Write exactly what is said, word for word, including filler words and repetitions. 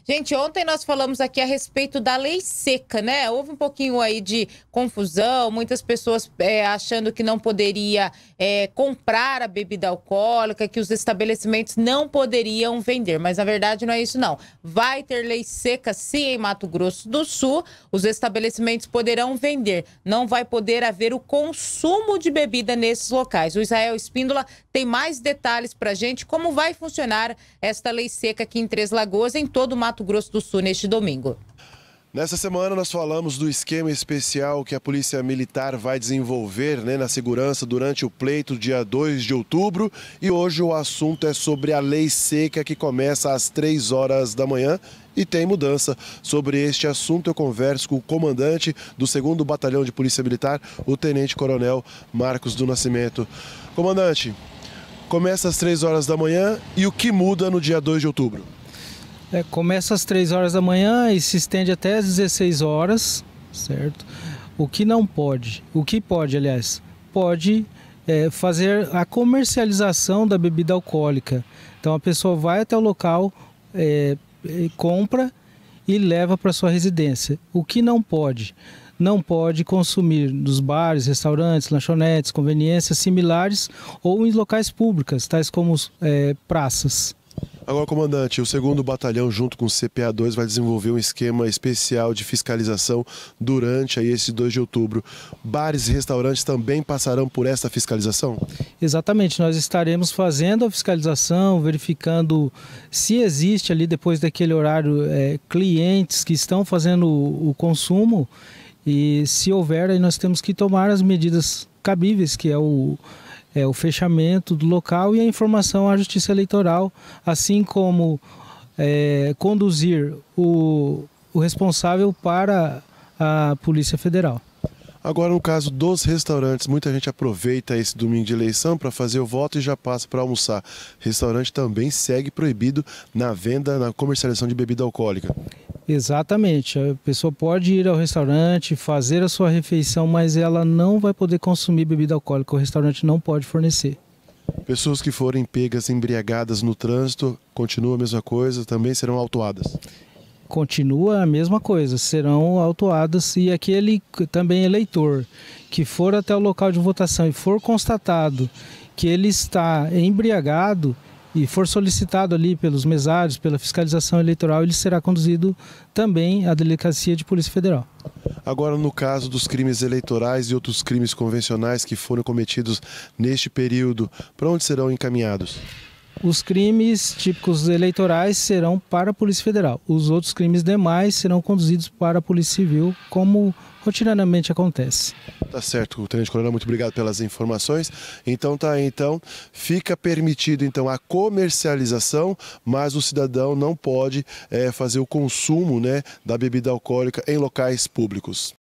Gente, ontem nós falamos aqui a respeito da lei seca, né? Houve um pouquinho aí de confusão, muitas pessoas é, achando que não poderia é, comprar a bebida alcoólica, que os estabelecimentos não poderiam vender, mas na verdade não é isso não. Vai ter lei seca sim em Mato Grosso do Sul, os estabelecimentos poderão vender, não vai poder haver o consumo de bebida nesses locais. O Israel Espíndola tem mais detalhes pra gente como vai funcionar esta lei seca aqui em Três Lagoas, em todo o Mato Grosso do Sul neste domingo. Nessa semana nós falamos do esquema especial que a Polícia Militar vai desenvolver, né, na segurança durante o pleito dia dois de outubro, e hoje o assunto é sobre a lei seca que começa às três horas da manhã e tem mudança. Sobre este assunto eu converso com o comandante do segundo Batalhão de Polícia Militar, o Tenente Coronel Marcos do Nascimento. Comandante, começa às três horas da manhã e o que muda no dia dois de outubro? É, começa às três horas da manhã e se estende até às dezesseis horas, certo? O que não pode, o que pode, aliás, pode é, fazer a comercialização da bebida alcoólica. Então a pessoa vai até o local, é, compra e leva para sua residência. O que não pode? Não pode consumir nos bares, restaurantes, lanchonetes, conveniências similares ou em locais públicos, tais como é, praças. Agora, comandante, o segundo Batalhão, junto com o C P A dois, vai desenvolver um esquema especial de fiscalização durante aí, esse dois de outubro. Bares e restaurantes também passarão por essa fiscalização? Exatamente, nós estaremos fazendo a fiscalização, verificando se existe ali, depois daquele horário, é, clientes que estão fazendo o, o consumo, e se houver, aí nós temos que tomar as medidas cabíveis, que é o... É, o fechamento do local e a informação à Justiça Eleitoral, assim como é, conduzir o, o responsável para a Polícia Federal. Agora, no caso dos restaurantes, muita gente aproveita esse domingo de eleição para fazer o voto e já passa para almoçar. Restaurante também segue proibido na venda, na comercialização de bebida alcoólica. Exatamente, a pessoa pode ir ao restaurante, fazer a sua refeição, mas ela não vai poder consumir bebida alcoólica, o restaurante não pode fornecer. Pessoas que forem pegas embriagadas no trânsito, continua a mesma coisa, também serão autuadas? Continua a mesma coisa, serão autuadas, e aquele também eleitor que for até o local de votação e for constatado que ele está embriagado, e for solicitado ali pelos mesários, pela fiscalização eleitoral, ele será conduzido também à Delegacia de Polícia Federal. Agora, no caso dos crimes eleitorais e outros crimes convencionais que foram cometidos neste período, para onde serão encaminhados? Os crimes típicos eleitorais serão para a Polícia Federal. Os outros crimes demais serão conduzidos para a Polícia Civil, como rotineiramente acontece. Tá certo, Tenente Coronel, muito obrigado pelas informações. Então tá aí, então, fica permitido então a comercialização, mas o cidadão não pode é, fazer o consumo, né, da bebida alcoólica em locais públicos.